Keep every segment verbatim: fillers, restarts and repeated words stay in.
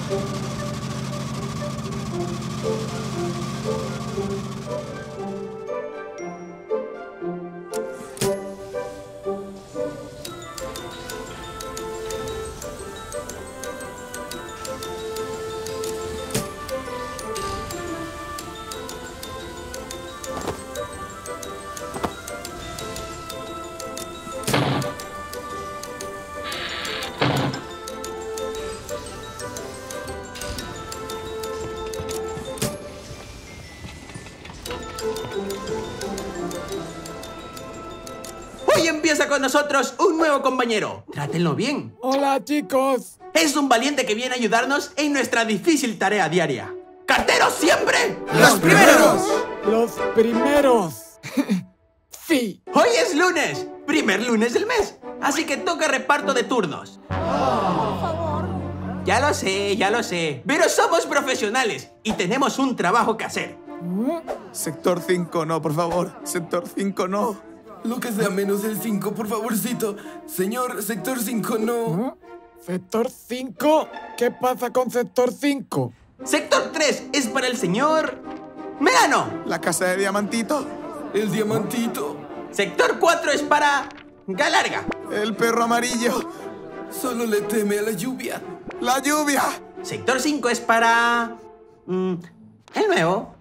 Hoy empieza con nosotros un nuevo compañero. Trátenlo bien. Hola, chicos. Es un valiente que viene a ayudarnos en nuestra difícil tarea diaria. ¡Carteros siempre! ¡Los primeros! Los primeros. Sí. Hoy es lunes, primer lunes del mes. Así que toca reparto de turnos. Por favor. Ya lo sé, ya lo sé. Pero somos profesionales y tenemos un trabajo que hacer. Sector cinco, no, por favor. Sector cinco, no. Lo que sea menos el cinco, por favorcito. Señor, sector cinco, no. ¿Sector cinco? ¿Qué pasa con sector cinco? Sector tres es para el señor Melano. La casa de Diamantito. El diamantito. Sector cuatro es para Galarga. El perro amarillo. Solo le teme a la lluvia. La lluvia. Sector cinco es para... mm, el nuevo.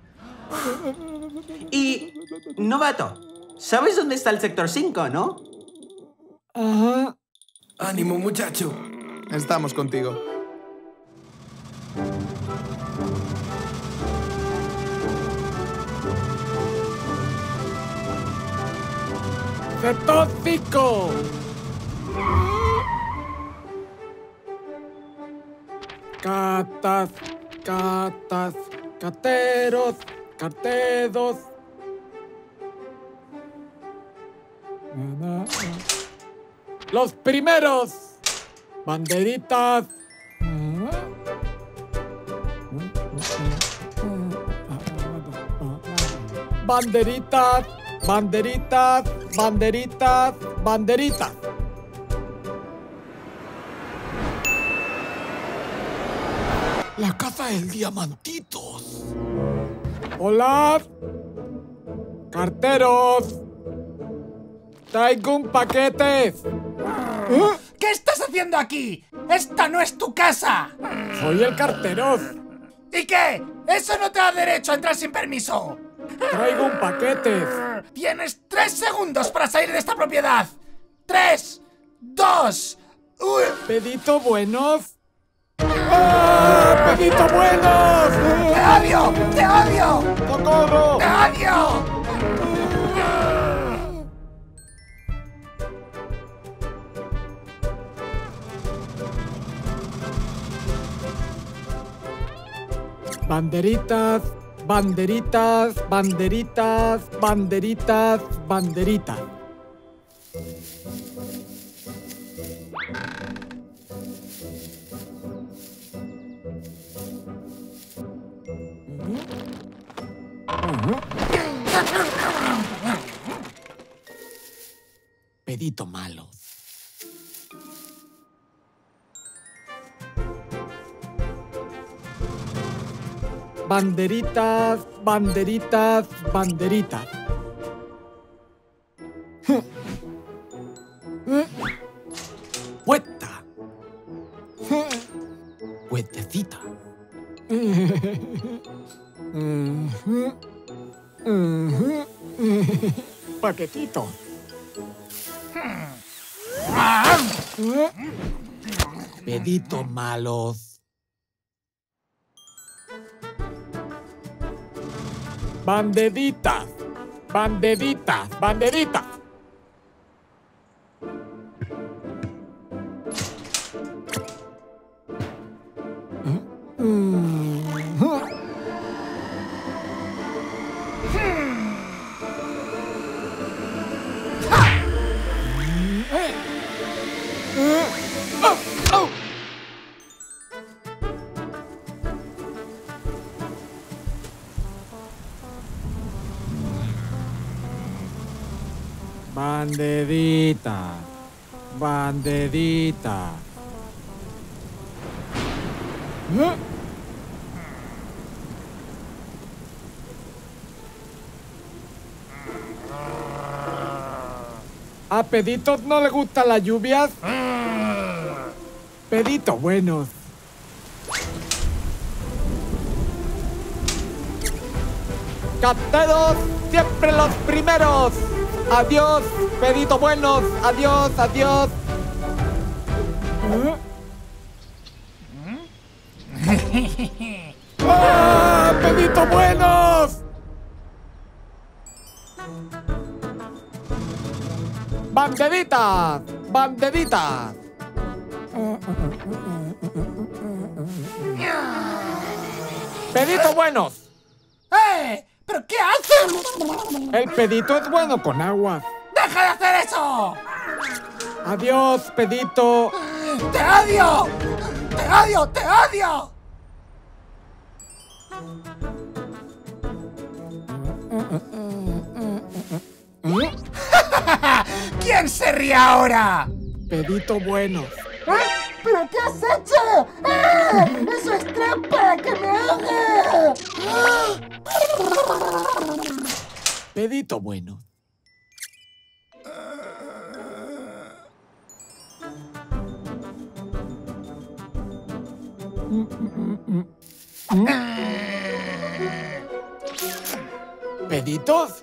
Y... novato. ¿Sabes dónde está el sector cinco, no? Ajá. Ánimo, muchacho. Estamos contigo. Sector cinco. Catas, catas, carteros, carteros. Los primeros. Banderitas. Banderitas, banderitas, banderitas, banderitas. La casa del Diamantitos. Hola. Carteros. Traigo un paquete. ¿Qué estás haciendo aquí? ¡Esta no es tu casa! Soy el cartero. ¿Y qué? ¡Eso no te da derecho a entrar sin permiso! Traigo un paquete. Tienes tres segundos para salir de esta propiedad. ¡Tres! ¡Dos! ¡Uy! ¿Pedito buenos? ¡Ah! ¡Pedito buenos! ¡Te odio! ¡Te odio! ¡Socorro! ¡Te odio! Banderitas, banderitas, banderitas, banderitas, banderitas. Pedito malo. Banderitas, banderitas, banderitas. Puesta. Puestecita. Paquetito. Pedito malos. Banderitas, banderitas, banderitas. Banderita, banderita. ¿Eh? ¿A Peditos no le gustan las lluvias? Peditos buenos. Carteros, siempre los primeros. Adiós, peditos buenos. Adiós, adiós. ¿Eh? ¡Ah, peditos buenos! ¡Banderitas! ¡Banderitas! ¡Peditos buenos! ¡Eh! ¿Pero qué haces? El pedito es bueno con agua. ¡Deja de hacer eso! Adiós, pedito. ¡Te odio! ¡Te odio! ¡Te odio! ¿Quién se ríe ahora? Pedito bueno. ¿Pero qué has hecho? ¡Ah! ¡Eso es trampa! ¡Que me ahogue! Pedito bueno. ¿Peditos?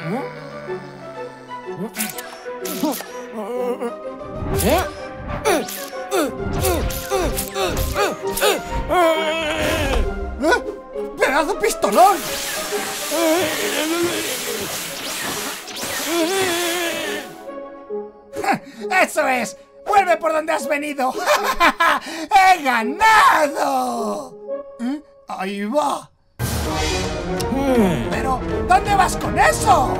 ¿Eh? ¡Pedazo pistolón! ¡Eso es! ¡Vuelve por donde has venido! ¡He ganado! ¿Eh? ¡Ahí va! ¿Pero dónde vas con eso?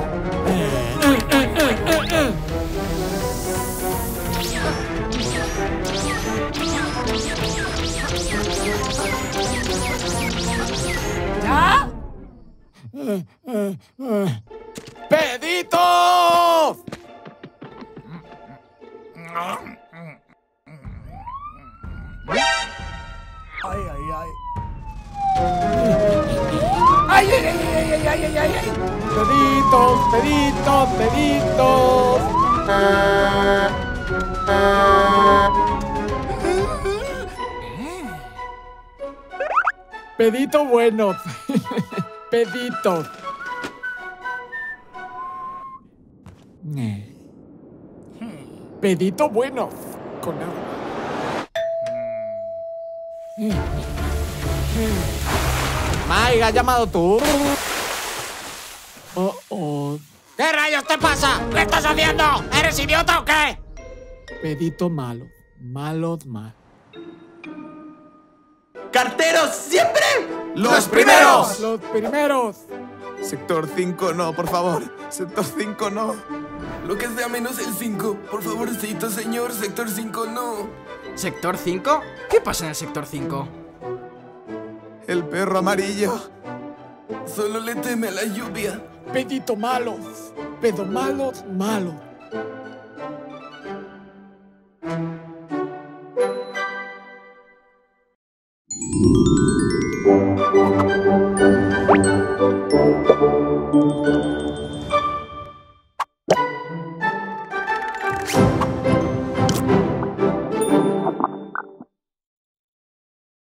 ¿Ya? ¡Peditos! Ay, ay, ay. Ay, ay, ay, ay, ay, ay, ay, ay. Peditos, peditos, peditos. Pedito bueno. Peditos. Pedito bueno. Con agua. Mike, ¿has llamado tú? Oh, oh. ¿Qué rayos te pasa? ¿Qué estás haciendo? ¿Eres idiota o qué? Pedito malo. Malos mal. ¡Carteros siempre! ¡Los primeros! Los primeros. Sector cinco no, por favor. Sector cinco no. Lo que sea menos el cinco. Por favorcito, señor. Sector cinco no. ¿Sector cinco? ¿Qué pasa en el sector cinco? El perro amarillo. Solo le teme a la lluvia. Pedito malos. Pedo malos, malos.